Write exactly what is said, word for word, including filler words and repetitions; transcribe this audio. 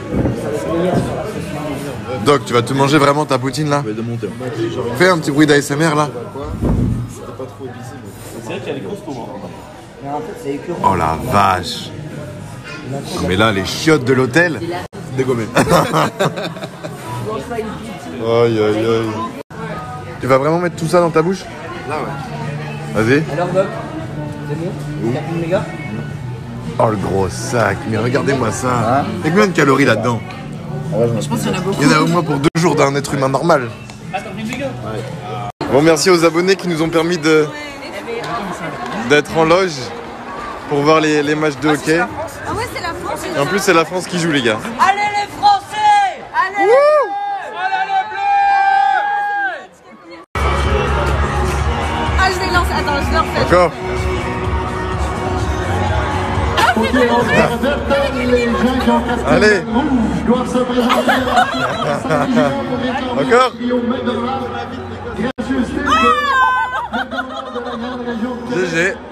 Doc, tu vas te manger vraiment ta poutine là? Fais un petit bruit d'A S M R là. Oh la vache. Non, mais là, les chiottes de l'hôtel. Dégommé. Aïe aïe aïe. Tu vas vraiment mettre tout ça dans ta bouche? Là ouais. Vas-y. Alors Doc, c'est bon? T'as plus de méga? Oh le gros sac, mais regardez-moi ça. Il y a combien de calories là-dedans? Je pense qu'il y en a beaucoup. Il y en a au moins pour deux jours d'un être humain normal. Bon, merci aux abonnés qui nous ont permis de d'être en loge pour voir les, les matchs de hockey. Ah ouais, c'est la France. Et en plus, c'est la France qui joue, les gars. Allez les Français! Allez les Bleus! Ah, je vais lancer. Attends, je vais en faire. Encore. Allez. Encore. G G.